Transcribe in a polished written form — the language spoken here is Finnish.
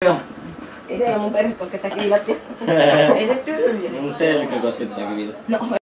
Joo. Ei se mun perhe koskettaa kivilättiä. Ei se tyhjene. Mun selkä koskettaa kivilättiä. No.